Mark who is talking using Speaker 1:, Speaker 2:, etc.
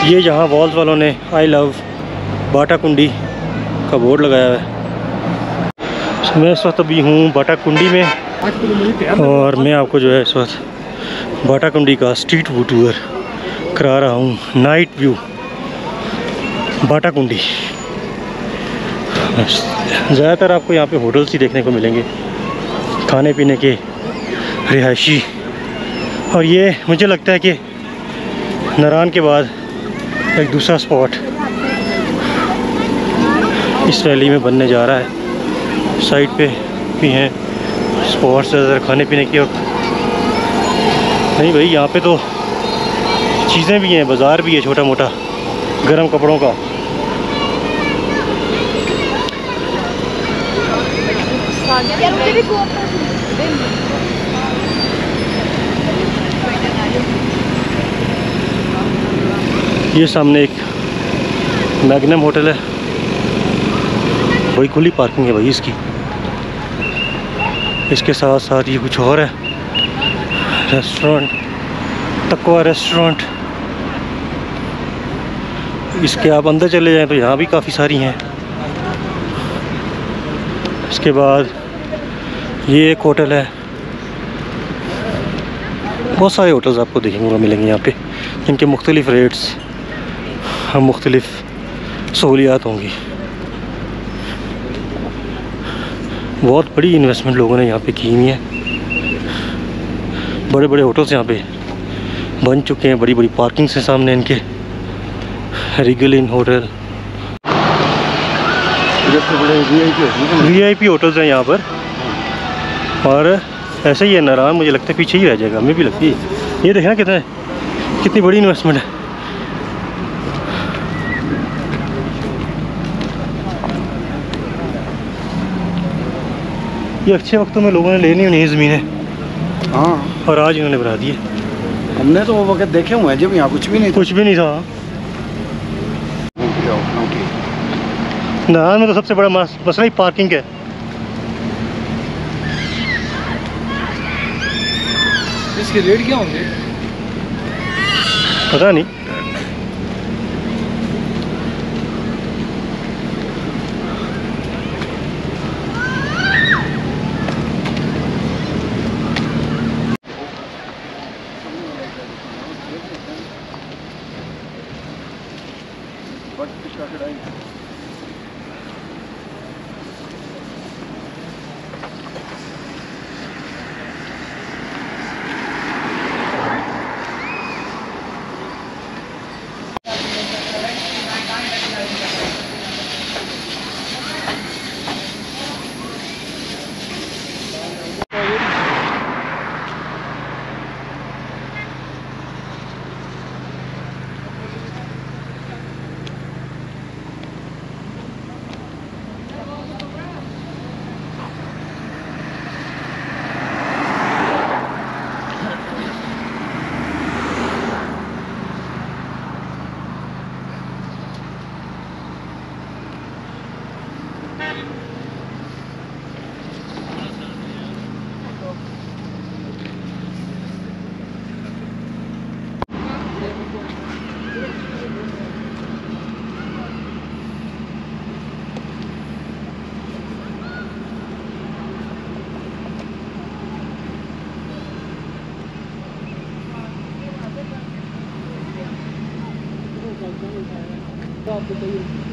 Speaker 1: ये जहाँ वॉल्स वालों ने आई लव बाटाकुंडी का बोर्ड लगाया है। मैं इस वक्त अभी हूँ बाटाकुंडी में और मैं आपको जो है इस वक्त बाटाकुंडी का स्ट्रीट व्यू टूर करा रहा हूँ। Night view Batakundi. ज़्यादातर आपको यहाँ पे होटल्स ही देखने को मिलेंगे, खाने पीने के, रिहायशी। और ये मुझे लगता है कि नारान के बाद एक दूसरा स्पॉट इस वैली में बनने जा रहा है। साइड पे भी हैं स्पॉट्स ज़्यादातर खाने पीने की। और नहीं भाई, यहाँ पे तो चीज़ें भी हैं, बाज़ार भी है छोटा मोटा गर्म कपड़ों का। ये सामने एक मैग्नम होटल है, वही खुली पार्किंग है भाई इसकी। इसके साथ साथ ये कुछ और है, रेस्टोरेंट, तकवा रेस्टोरेंट। इसके आप अंदर चले जाएं तो यहाँ भी काफ़ी सारी हैं। इसके बाद ये एक होटल है। बहुत सारे होटल्स आपको देखने को मिलेंगे यहाँ पे, जिनके मुख्तलिफ़ रेट्स, हम मुख्तलिफ़ सहूलियात होंगी। बहुत बड़ी इन्वेस्टमेंट लोगों ने यहाँ पे की हुई है। बड़े बड़े होटल्स यहाँ पे बन चुके हैं, बड़ी बड़ी पार्किंग्स हैं सामने इनके। Regal inn hotel, VIP hotels हैं यहाँ पर। और ऐसे ही है नारायण, मुझे लगता है पीछे ही रह जाएगा, हमें भी लगती है। ये देखना कितनी बड़ी इन्वेस्टमेंट है। ये अच्छे वक्तों में लोगों ने लेनी नहीं ज़मीनें,
Speaker 2: हाँ, और
Speaker 1: आज इन्होंने बना दी है।
Speaker 2: हमने तो वो वक्त देखे हुए हैं जब यहाँ कुछ भी नहीं
Speaker 1: था। नारायण में तो सबसे बड़ा मसला ही पार्किंग है।
Speaker 2: इसके रेट क्या होंगे
Speaker 1: पता नहीं।
Speaker 3: आपको चाहिए